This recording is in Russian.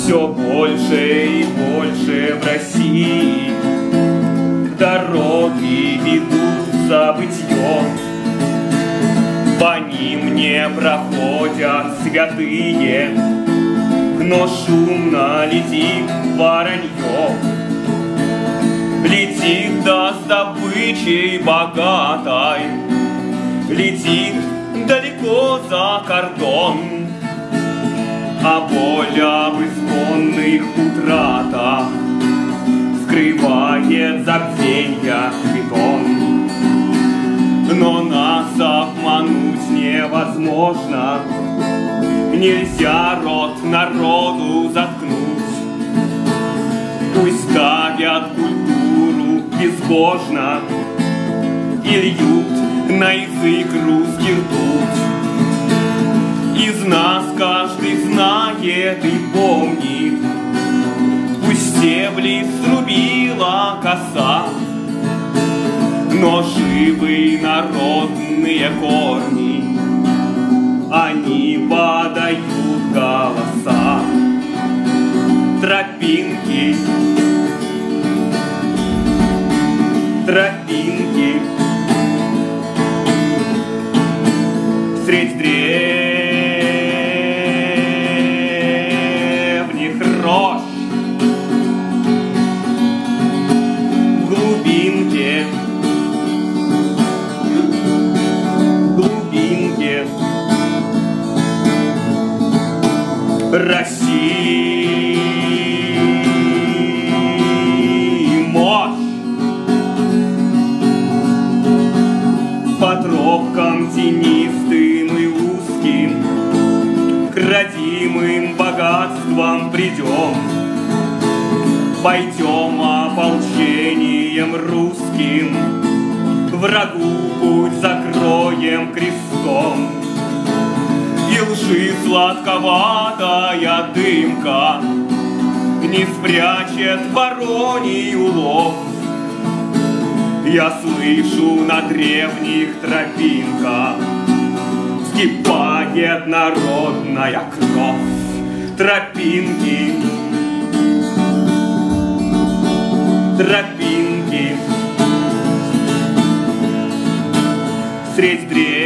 Все больше и больше в России дороги ведут в забытье. По ним не проходят святые, но шумно летит воронье. Летит да с добычей богатой, летит далеко за кордон. А боль об исконных утратах скрывает забвенья бетон. Но нас обмануть невозможно, нельзя рот народу заткнуть. Пусть ставят культуру безбожно и льют на язык русский ртуть. Из нас каждый знает и помнит, пусть стебли срубила коса, но живы народные корни, они подают голоса. Тропинки, тропинки средь древних рощ, в глубинке, России мощь. По тропкам тенистым и узким к родимым богатствам придем. Пойдем ополчением русским, врагу путь закроем крестом. И лжи сладковатая дымка не спрячет вороний улов. Я слышу на древних тропинках вскипает народная кровь. Тропинки, тропинки средь древних